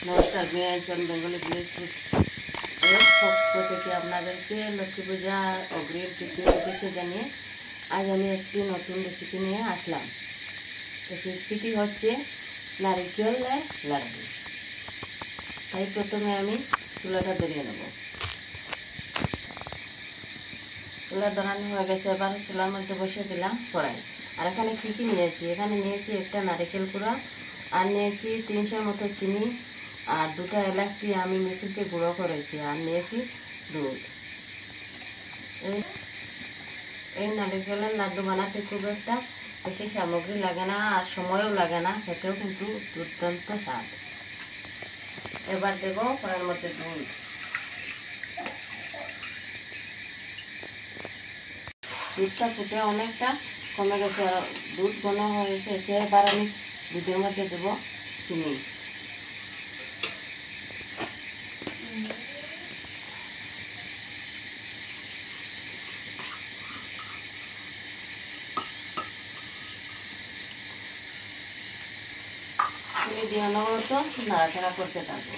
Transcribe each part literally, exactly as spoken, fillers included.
নমস্কার, বিআইসন Bengali village food এর পক্ষ থেকে আপনাদেরকে লক্ষ্মী পূজা অগ্রিম তৃতীয় শুভেচ্ছা জানিয়ে আজ আমি একটি নতুন রেসিপি নিয়ে আসলাম। রেসিপিটি হচ্ছে নারিকেলের লাড্ডু। তাই প্রথমে আমি চুলাটা ধরিয়ে নেব। চুলা ধরানো হয়ে গেছে, এবার চুলার মধ্যে বসিয়ে দিলাম কড়াই। আর এখানে কী কী নিয়েছি, এখানে নিয়েছি একটা নারিকেল কুড়া, আর নিয়েছি তিনশোর মতো চিনি, আর দুটো এলাচ দিয়ে আমি মিক্সিতে গুঁড়ো করেছি, আর নিয়েছি দুধ। এই এই নারিকেলের লাড্ডু বানাতে খুব একটা বেশি সামগ্রী লাগে না, আর সময়ও লাগে না, খেতেও কিন্তু দুর্দান্ত স্বাদ। এবার দেব কড়াইয়ের মধ্যে দুধ। দুধটা ফুটে অনেকটা কমে গেছে, আর দুধ ঘন হয়ে গেছে। এবার আমি দুধের মধ্যে দেব চিনি। চিনি দিয়ে অনবরত নাড়াচাড়া করতে থাকবো।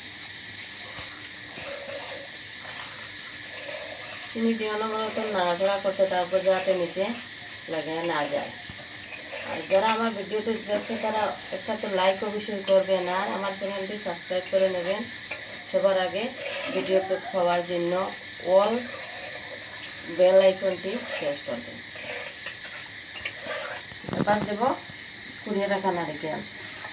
চিনি দিয়ে অনবরত নাড়াচাড়া করতে থাকবো যাতে নিচে লাগে না যায়। আর যারা আমার ভিডিওতে দেখছে তারা একটা তো লাইক অবশ্যই করবেন, আর আমার চ্যানেলটি সাবস্ক্রাইব করে নেবেন সবার আগে ভিডিও পাওয়ার জন্য। অল বেল আইকনটি প্রেস করবেন। এবার দেব কুড়িয়ে রাখা নারিকেল।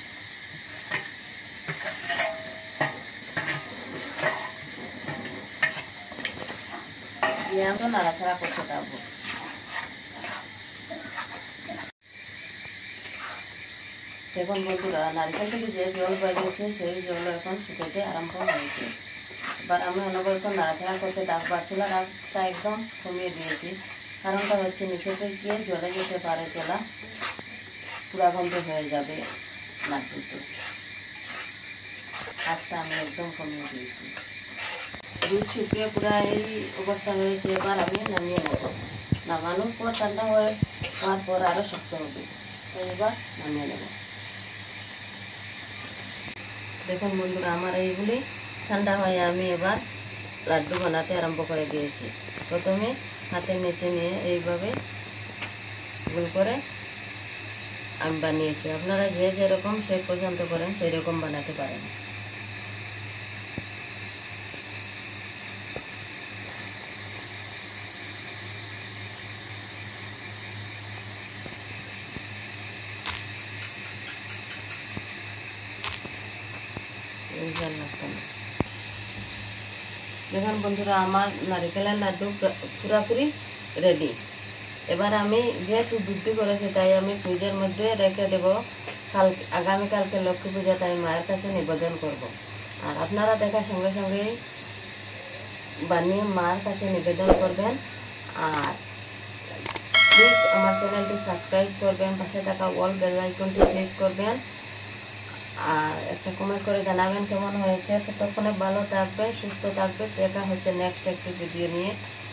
দিয়ে আমরা নাড়াচাড়া করতে থাকবো। দেখুন বন্ধুরা, নারকেল থেকে যে জল বেরিয়েছে সেই জল এখন শুকাতে আরম্ভ হয়েছে। এবার আমি অনবরত নাড়াচাড়া করতে থাকবো। চুলার আঁচটা একদম কমিয়ে দিয়েছি, কারণটা হচ্ছে নিচেতে গিয়ে জলে যেতে পারে, চলা পুরা বন্ধ হয়ে যাবে লাড্ডুতে। আঁচটা আমি একদম কমিয়ে দিয়েছি। দুধ শুকিয়ে পুরা এই অবস্থা হয়েছে। এবার আমি নামিয়ে নেব। নামানোর পর ঠান্ডা হয়ে হওয়ার পর আরও শক্ত হবে, তো এবার নামিয়ে নেব। দেখুন বন্ধুরা, আমার এইগুলি ঠান্ডা হয়ে আমি এবার লাড্ডু বানাতে আরম্ভ করে দিয়েছি। প্রথমে হাতের নিচে নিয়ে এইভাবে গোল করে আমি বানিয়েছি। আপনারা যে যেরকম শেপ পছন্দ করেন সেই রকম বানাতে পারেন। দেখুন বন্ধুরা, আমার নারিকেলের লাড্ডু পুরোপুরি রেডি। এবার আমি যেহেতু বুদ্ধি করেছি তাই আমি ফ্রিজের মধ্যে রেখে দেব। কাল আগামীকালকে লক্ষ্মী পূজা, তাই মায়ের কাছে নিবেদন করব। আর আপনারা দেখার সঙ্গে সঙ্গেই বানিয়ে মায়ের কাছে নিবেদন করবেন। আর প্লিজ আমার চ্যানেলটি সাবস্ক্রাইব করবেন, পাশে থাকা অল বেল আইকনটি ক্লিক করবেন, আর একটা কমেন্ট করে জানাবেন কেমন হয়েছে। ততক্ষণে ভালো থাকবেন, সুস্থ থাকবেন। দেখা হচ্ছে নেক্সট একটি ভিডিও নিয়ে।